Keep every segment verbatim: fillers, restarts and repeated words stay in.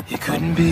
You couldn't be.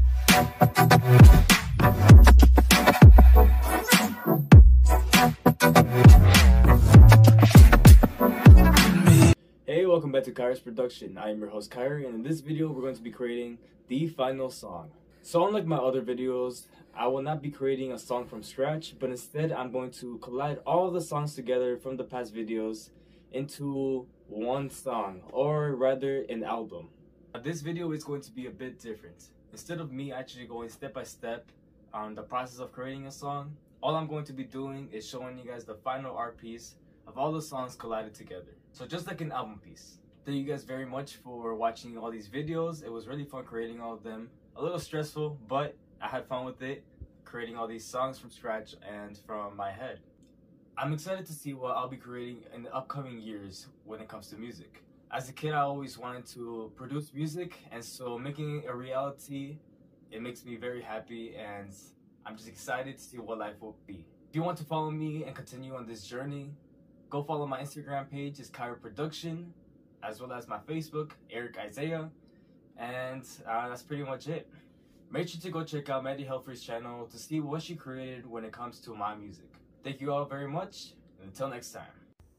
Hey, welcome back to Kire's production. I am your host Kire, and in this video we're going to be creating the final song. So unlike my other videos, I will not be creating a song from scratch, but instead I'm going to collide all the songs together from the past videos into one song, or rather an album. Now, this video is going to be a bit different. Instead of me actually going step by step on the process of creating a song, all I'm going to be doing is showing you guys the final art piece of all the songs collided together. So just like an album piece. Thank you guys very much for watching all these videos. It was really fun creating all of them. A little stressful, but I had fun with it, creating all these songs from scratch and from my head. I'm excited to see what I'll be creating in the upcoming years when it comes to music. As a kid, I always wanted to produce music, and so making it a reality, it makes me very happy, and I'm just excited to see what life will be. If you want to follow me and continue on this journey, go follow my Instagram page, it's Kire Production, as well as my Facebook, Erik Isaiah, and uh, that's pretty much it. Make sure to go check out Maddie Helfry's channel to see what she created when it comes to my music. Thank you all very much, and until next time.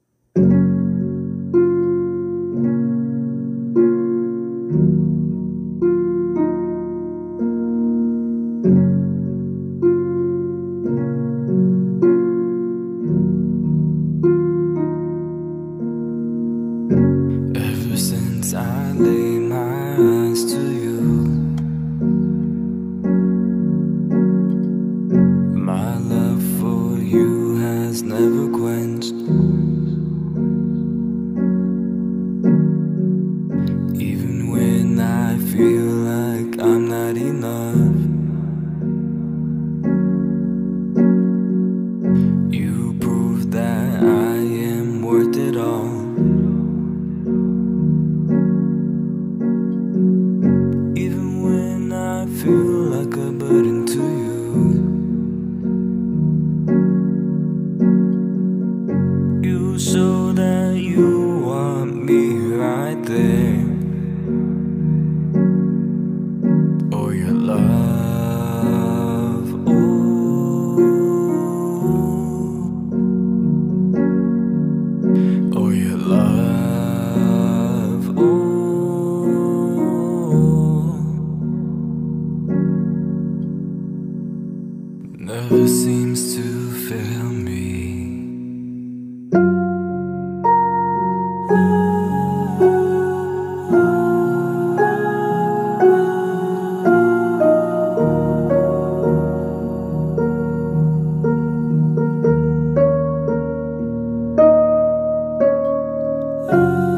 Ever since I laid my eyes to you, my love for you has never quenched. Even when I feel like I'm not enough, you prove that I am worth it all. Even when I feel like a burden to you, you show that you want me right there. Oh, your love, oh, oh, your love, oh, never seems to fail me. Oh,